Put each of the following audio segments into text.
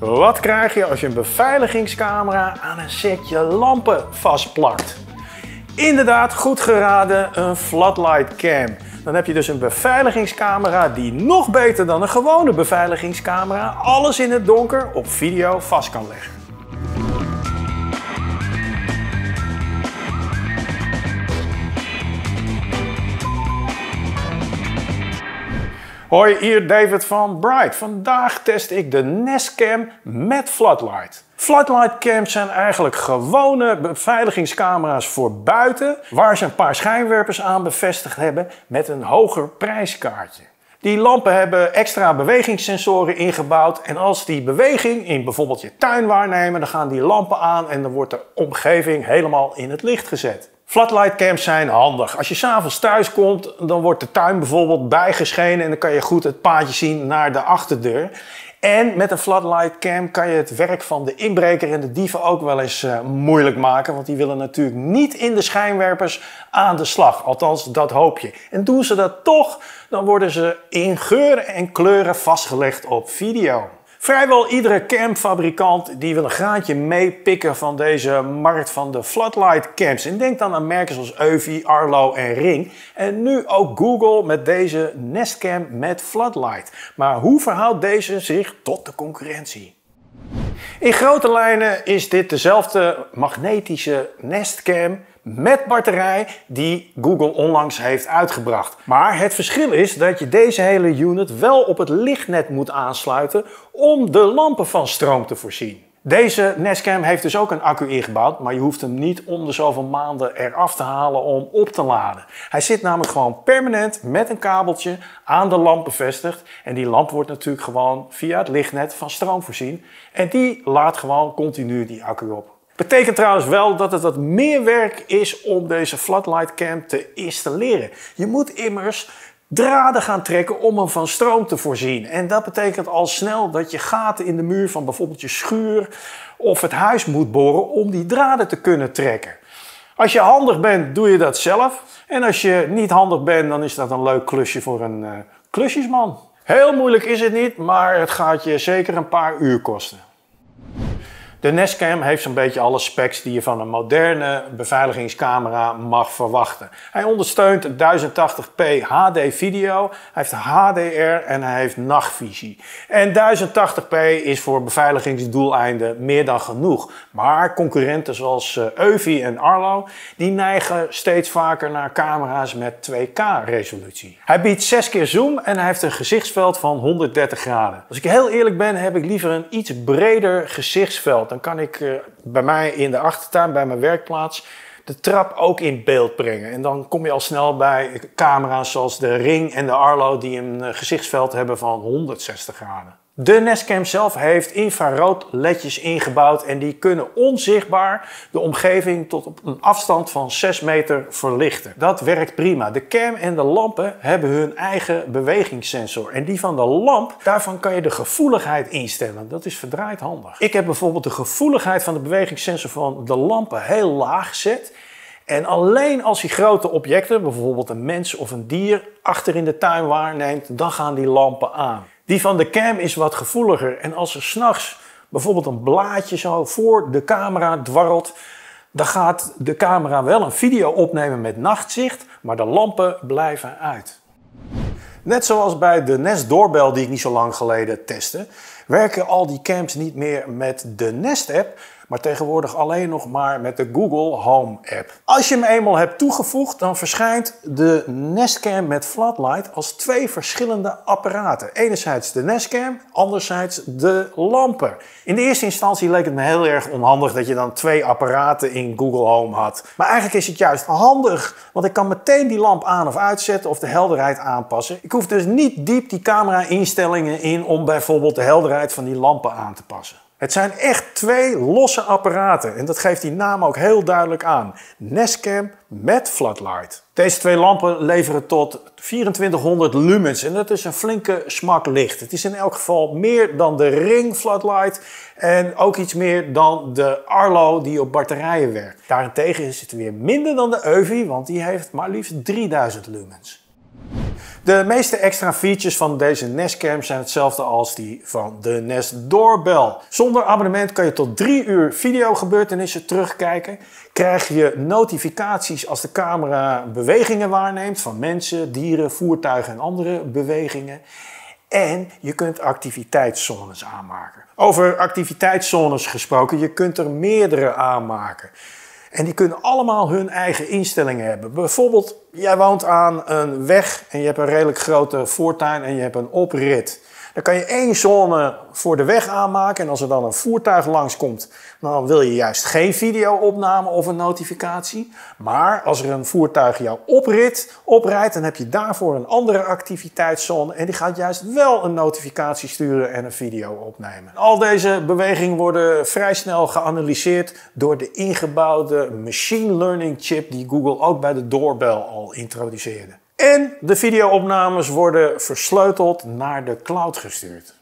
Wat krijg je als je een beveiligingscamera aan een setje lampen vastplakt? Inderdaad, goed geraden, een floodlight cam. Dan heb je dus een beveiligingscamera die nog beter dan een gewone beveiligingscamera alles in het donker op video vast kan leggen. Hoi, hier David van Bright. Vandaag test ik de Nest Cam met floodlight. Floodlight cams zijn eigenlijk gewone beveiligingscamera's voor buiten, waar ze een paar schijnwerpers aan bevestigd hebben met een hoger prijskaartje. Die lampen hebben extra bewegingssensoren ingebouwd en als die beweging in bijvoorbeeld je tuin waarnemen, dan gaan die lampen aan en dan wordt de omgeving helemaal in het licht gezet. Floodlight cams zijn handig. Als je 's avonds thuis komt, dan wordt de tuin bijvoorbeeld bijgeschenen en dan kan je goed het paadje zien naar de achterdeur. En met een floodlight cam kan je het werk van de inbreker en de dieven ook wel eens moeilijk maken. Want die willen natuurlijk niet in de schijnwerpers aan de slag. Althans, dat hoop je. En doen ze dat toch, dan worden ze in geuren en kleuren vastgelegd op video. Vrijwel iedere camfabrikant die wil een graantje meepikken van deze markt van de floodlight cams. En denk dan aan merken zoals Eufy, Arlo en Ring. En nu ook Google met deze Nest Cam met floodlight. Maar hoe verhoudt deze zich tot de concurrentie? In grote lijnen is dit dezelfde magnetische Nest Cam met batterij die Google onlangs heeft uitgebracht. Maar het verschil is dat je deze hele unit wel op het lichtnet moet aansluiten om de lampen van stroom te voorzien. Deze Nest Cam heeft dus ook een accu ingebouwd, maar je hoeft hem niet om de zoveel maanden eraf te halen om op te laden. Hij zit namelijk gewoon permanent met een kabeltje aan de lamp bevestigd en die lamp wordt natuurlijk gewoon via het lichtnet van stroom voorzien en die laat gewoon continu die accu op. Betekent trouwens wel dat het wat meer werk is om deze floodlight cam te installeren. Je moet immers draden gaan trekken om hem van stroom te voorzien. En dat betekent al snel dat je gaten in de muur van bijvoorbeeld je schuur of het huis moet boren om die draden te kunnen trekken. Als je handig bent, doe je dat zelf. En als je niet handig bent, dan is dat een leuk klusje voor een klusjesman. Heel moeilijk is het niet, maar het gaat je zeker een paar uur kosten. De Nest Cam heeft zo'n beetje alle specs die je van een moderne beveiligingscamera mag verwachten. Hij ondersteunt 1080p HD video, hij heeft HDR en hij heeft nachtvisie. En 1080p is voor beveiligingsdoeleinden meer dan genoeg. Maar concurrenten zoals Eufy en Arlo, die neigen steeds vaker naar camera's met 2K resolutie. Hij biedt 6 keer zoom en hij heeft een gezichtsveld van 130 graden. Als ik heel eerlijk ben, heb ik liever een iets breder gezichtsveld. Dan kan ik bij mij in de achtertuin, bij mijn werkplaats, de trap ook in beeld brengen. En dan kom je al snel bij camera's zoals de Ring en de Arlo die een gezichtsveld hebben van 160 graden. De Nest Cam zelf heeft infrarood ledjes ingebouwd en die kunnen onzichtbaar de omgeving tot op een afstand van 6 meter verlichten. Dat werkt prima. De cam en de lampen hebben hun eigen bewegingssensor. En die van de lamp, daarvan kan je de gevoeligheid instellen. Dat is verdraaid handig. Ik heb bijvoorbeeld de gevoeligheid van de bewegingssensor van de lampen heel laag gezet. En alleen als hij grote objecten, bijvoorbeeld een mens of een dier, achter in de tuin waarneemt, dan gaan die lampen aan. Die van de cam is wat gevoeliger en als er 's nachts bijvoorbeeld een blaadje zo voor de camera dwarrelt, dan gaat de camera wel een video opnemen met nachtzicht, maar de lampen blijven uit. Net zoals bij de Nest Doorbel die ik niet zo lang geleden testte, werken al die cams niet meer met de Nest app, maar tegenwoordig alleen nog maar met de Google Home app. Als je hem eenmaal hebt toegevoegd, dan verschijnt de Nest Cam met floodlight als 2 verschillende apparaten. Enerzijds de Nest Cam, anderzijds de lampen. In de eerste instantie leek het me heel erg onhandig dat je dan 2 apparaten in Google Home had. Maar eigenlijk is het juist handig, want ik kan meteen die lamp aan of uitzetten of de helderheid aanpassen. Ik hoef dus niet diep die camera instellingen in om bijvoorbeeld de helderheid van die lampen aan te passen. Het zijn echt 2 losse apparaten en dat geeft die naam ook heel duidelijk aan. Nest Cam met floodlight. Deze 2 lampen leveren tot 2400 lumens en dat is een flinke smak licht. Het is in elk geval meer dan de Ring floodlight en ook iets meer dan de Arlo die op batterijen werkt. Daarentegen is het weer minder dan de Eufy, want die heeft maar liefst 3000 lumens. De meeste extra features van deze Nest Cam zijn hetzelfde als die van de Nest Doorbell. Zonder abonnement kan je tot 3 uur videogebeurtenissen terugkijken. Krijg je notificaties als de camera bewegingen waarneemt van mensen, dieren, voertuigen en andere bewegingen. En je kunt activiteitszones aanmaken. Over activiteitszones gesproken, je kunt er meerdere aanmaken. En die kunnen allemaal hun eigen instellingen hebben. Bijvoorbeeld, jij woont aan een weg en je hebt een redelijk grote voortuin en je hebt een oprit. Dan kan je 1 zone voor de weg aanmaken en als er dan een voertuig langskomt, dan wil je juist geen video-opname of een notificatie. Maar als er een voertuig jouw oprijdt, dan heb je daarvoor een andere activiteitszone en die gaat juist wel een notificatie sturen en een video opnemen. Al deze bewegingen worden vrij snel geanalyseerd door de ingebouwde machine learning chip die Google ook bij de Doorbell al introduceerde. En de videoopnames worden versleuteld naar de cloud gestuurd.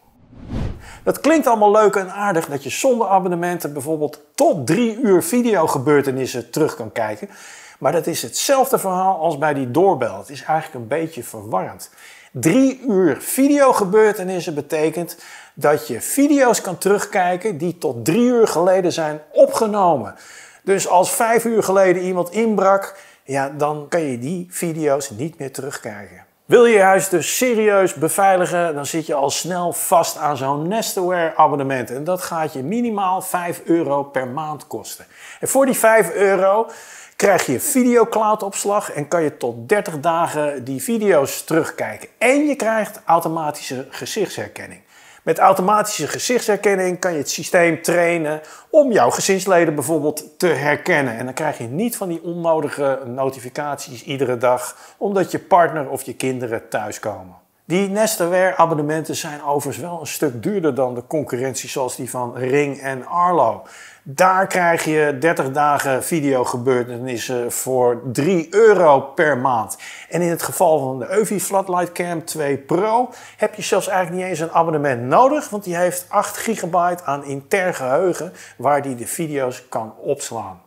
Dat klinkt allemaal leuk en aardig dat je zonder abonnementen bijvoorbeeld tot 3 uur videogebeurtenissen terug kan kijken. Maar dat is hetzelfde verhaal als bij die Doorbell. Het is eigenlijk een beetje verwarrend. 3 uur videogebeurtenissen betekent dat je video's kan terugkijken die tot 3 uur geleden zijn opgenomen. Dus als 5 uur geleden iemand inbrak, ja, dan kan je die video's niet meer terugkijken. Wil je je huis dus serieus beveiligen, dan zit je al snel vast aan zo'n Nestaware abonnement. En dat gaat je minimaal €5 per maand kosten. En voor die €5 krijg je videocloud-opslag en kan je tot 30 dagen die video's terugkijken. En je krijgt automatische gezichtsherkenning. Met automatische gezichtsherkenning kan je het systeem trainen om jouw gezinsleden bijvoorbeeld te herkennen. En dan krijg je niet van die onnodige notificaties iedere dag, omdat je partner of je kinderen thuiskomen. Die Nestaware abonnementen zijn overigens wel een stuk duurder dan de concurrentie zoals die van Ring en Arlo. Daar krijg je 30 dagen videogebeurtenissen voor €3 per maand. En in het geval van de Eufy Floodlight Cam 2 Pro heb je zelfs eigenlijk niet eens een abonnement nodig, want die heeft 8 gigabyte aan intern geheugen waar die de video's kan opslaan.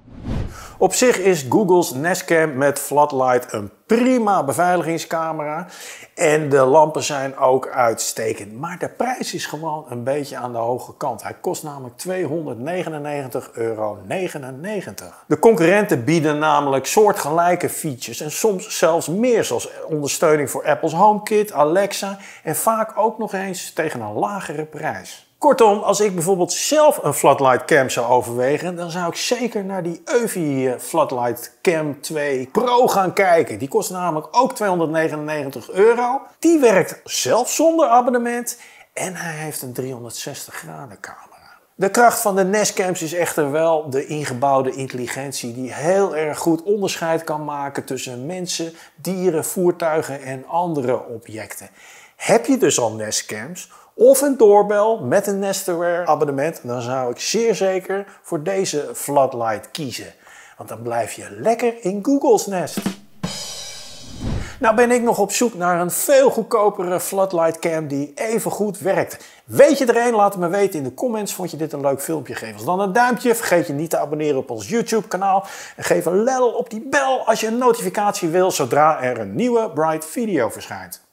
Op zich is Google's Nest Cam met Floodlight een prima beveiligingscamera en de lampen zijn ook uitstekend. Maar de prijs is gewoon een beetje aan de hoge kant. Hij kost namelijk €299,99. De concurrenten bieden namelijk soortgelijke features en soms zelfs meer, zoals ondersteuning voor Apple's HomeKit, Alexa en vaak ook nog eens tegen een lagere prijs. Kortom, als ik bijvoorbeeld zelf een Floodlight Cam zou overwegen, dan zou ik zeker naar die Eufy Floodlight Cam 2 Pro gaan kijken. Die kost namelijk ook €299. Die werkt zelfs zonder abonnement en hij heeft een 360 graden camera. De kracht van de Nest Cams is echter wel de ingebouwde intelligentie die heel erg goed onderscheid kan maken tussen mensen, dieren, voertuigen en andere objecten. Heb je dus al Nest Cams of een Doorbell met een Nestaware abonnement, dan zou ik zeer zeker voor deze Floodlight kiezen. Want dan blijf je lekker in Google's Nest. Nou ben ik nog op zoek naar een veel goedkopere Floodlight Cam die even goed werkt. Weet je er een? Laat het me weten in de comments. Vond je dit een leuk filmpje? Geef ons dan een duimpje. Vergeet je niet te abonneren op ons YouTube kanaal. En geef een lel op die bel als je een notificatie wil zodra er een nieuwe Bright video verschijnt.